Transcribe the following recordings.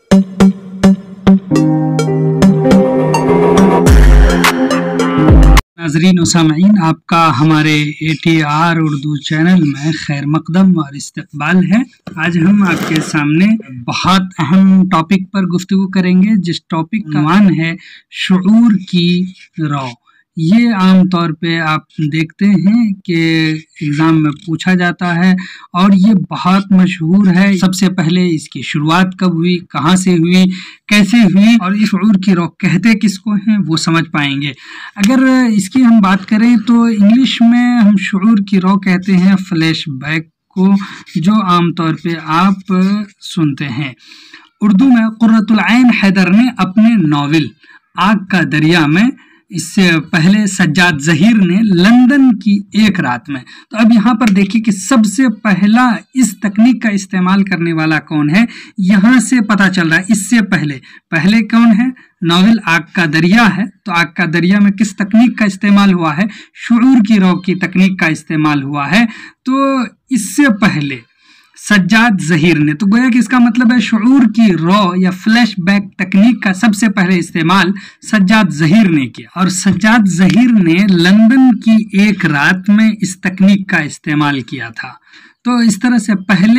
नाज़रीन व सामईन, आपका हमारे ATR उर्दू चैनल में खैर मकदम और इस्तकबाल है। आज हम आपके सामने बहुत अहम टॉपिक पर गुफ्तगू करेंगे, जिस टॉपिक का नाम है शुऊर की रौ। ये आम तौर पे आप देखते हैं कि एग्ज़ाम में पूछा जाता है और ये बहुत मशहूर है। सबसे पहले इसकी शुरुआत कब हुई, कहाँ से हुई, कैसे हुई और इस शुऊर की रौ कहते किसको हैं वो समझ पाएंगे। अगर इसकी हम बात करें तो इंग्लिश में हम शुऊर की रौ कहते हैं फ्लैशबैक को, जो आम तौर पे आप सुनते हैं। उर्दू में कुर्रतुल ऐन हैदर ने अपने नावल आग का दरिया में, इससे पहले सज्जाद ज़हीर ने लंदन की एक रात में। तो अब यहाँ पर देखिए कि सबसे पहला इस तकनीक का इस्तेमाल करने वाला कौन है, यहाँ से पता चल रहा है। इससे पहले कौन है, नावल आग का दरिया है। तो आग का दरिया में किस तकनीक का इस्तेमाल हुआ है, शुऊर की रौ की तकनीक का इस्तेमाल हुआ है। तो इससे पहले सज्जाद ज़हीर ने, तो गोया कि इसका मतलब है शुऊर की रौ या फ्लैशबैक तकनीक का सबसे पहले इस्तेमाल सज्जाद ज़हीर ने किया, और सज्जाद ज़हीर ने लंदन की एक रात में इस तकनीक का इस्तेमाल किया था। तो इस तरह से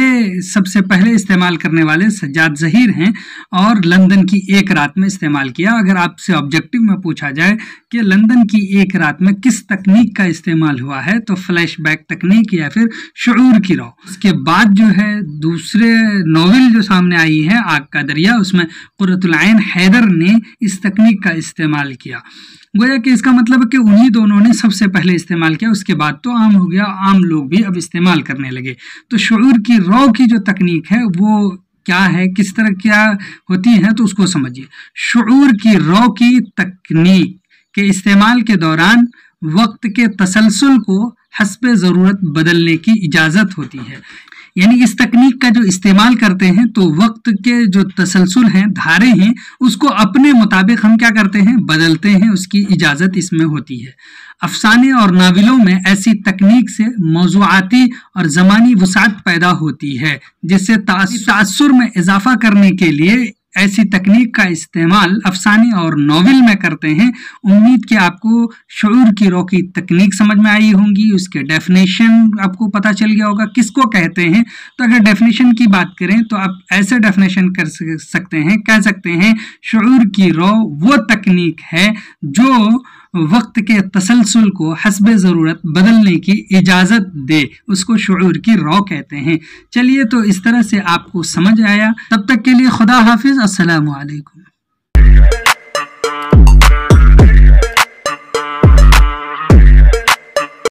सबसे पहले इस्तेमाल करने वाले सज्जाद ज़हीर हैं और लंदन की एक रात में इस्तेमाल किया। अगर आपसे ऑब्जेक्टिव में पूछा जाए कि लंदन की एक रात में किस तकनीक का इस्तेमाल हुआ है, तो फ्लैशबैक तकनीक या फिर शुऊर की रौ। उसके बाद जो है दूसरे नॉवेल जो सामने आई है आग का दरिया, उसमें कुर्रतुल ऐन हैदर ने इस तकनीक का इस्तेमाल किया। गोया कि इसका मतलब है कि उन्हीं दोनों ने सबसे पहले इस्तेमाल किया, उसके बाद तो आम हो गया, आम लोग भी अब इस्तेमाल करने लगे। तो शुऊर की रौ की जो तकनीक है वो क्या है, किस तरह क्या होती है, तो उसको समझिए। शुऊर की रौ की तकनीक के इस्तेमाल के दौरान वक्त के तसलसल को हस्बे ज़रूरत बदलने की इजाज़त होती है। यानी इस तकनीक का जो इस्तेमाल करते हैं तो वक्त के जो तसलसल हैं, धारे हैं, उसको अपने मुताबिक हम क्या करते हैं, बदलते हैं, उसकी इजाज़त इसमें होती है। अफसाने और नावलों में ऐसी तकनीक से मौज़ूआती और ज़मानी वसाअत पैदा होती है, जिससे तासुर में इजाफा करने के लिए ऐसी तकनीक का इस्तेमाल अफसाने और नॉवेल में करते हैं। उम्मीद कि आपको शुऊर की रौ की तकनीक समझ में आई होंगी, उसके डेफिनेशन आपको पता चल गया होगा किसको कहते हैं। तो अगर डेफिनेशन की बात करें तो आप ऐसे डेफिनेशन कर सकते हैं, कह सकते हैं शुऊर की रौ वो तकनीक है जो वक्त के तसलसल को हस्बे ज़रूरत बदलने की इजाज़त दे, उसको शुऊर की रौ कहते हैं। चलिए, तो इस तरह से आपको समझ आया। तब तक के लिए खुदा हाफिज़, अस्सलामु अलैकुम।